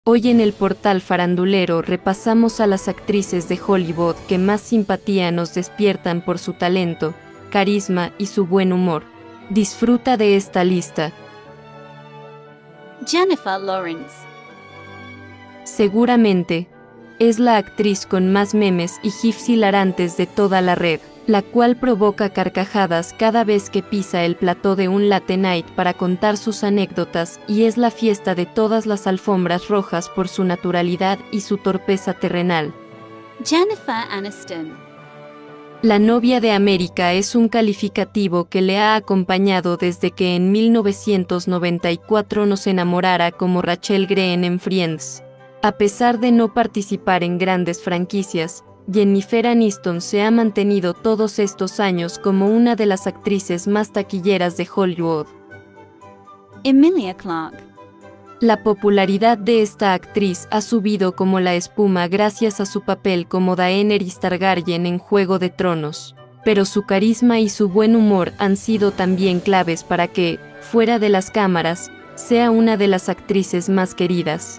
Hoy en el portal farandulero repasamos a las actrices de Hollywood que más simpatía nos despiertan por su talento, carisma y su buen humor. Disfruta de esta lista. Jennifer Lawrence. Seguramente, es la actriz con más memes y gifs hilarantes de toda la red, la cual provoca carcajadas cada vez que pisa el plató de un late night para contar sus anécdotas y es la fiesta de todas las alfombras rojas por su naturalidad y su torpeza terrenal. Jennifer Aniston. La novia de América es un calificativo que le ha acompañado desde que en 1994 nos enamorara como Rachel Green en Friends. A pesar de no participar en grandes franquicias, Jennifer Aniston se ha mantenido todos estos años como una de las actrices más taquilleras de Hollywood. Emilia Clarke. La popularidad de esta actriz ha subido como la espuma gracias a su papel como Daenerys Targaryen en Juego de Tronos, pero su carisma y su buen humor han sido también claves para que, fuera de las cámaras, sea una de las actrices más queridas.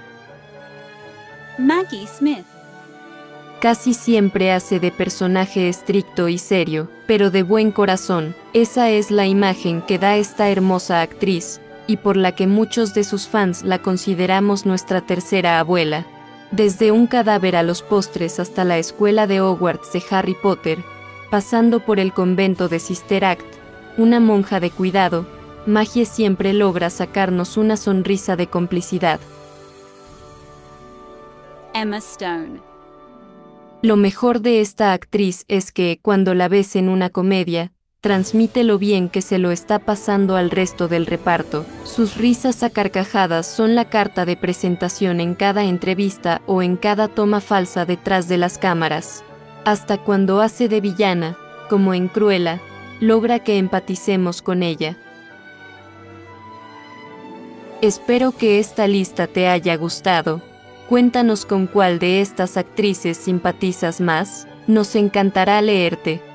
Maggie Smith. Casi siempre hace de personaje estricto y serio, pero de buen corazón. Esa es la imagen que da esta hermosa actriz, y por la que muchos de sus fans la consideramos nuestra tercera abuela. Desde un cadáver a los postres hasta la escuela de Hogwarts de Harry Potter, pasando por el convento de Sister Act, una monja de cuidado, Maggie siempre logra sacarnos una sonrisa de complicidad. Emma Stone. Lo mejor de esta actriz es que, cuando la ves en una comedia, transmite lo bien que se lo está pasando al resto del reparto. Sus risas a carcajadas son la carta de presentación en cada entrevista o en cada toma falsa detrás de las cámaras. Hasta cuando hace de villana, como en Cruella, logra que empaticemos con ella. Espero que esta lista te haya gustado. Cuéntanos con cuál de estas actrices simpatizas más. Nos encantará leerte.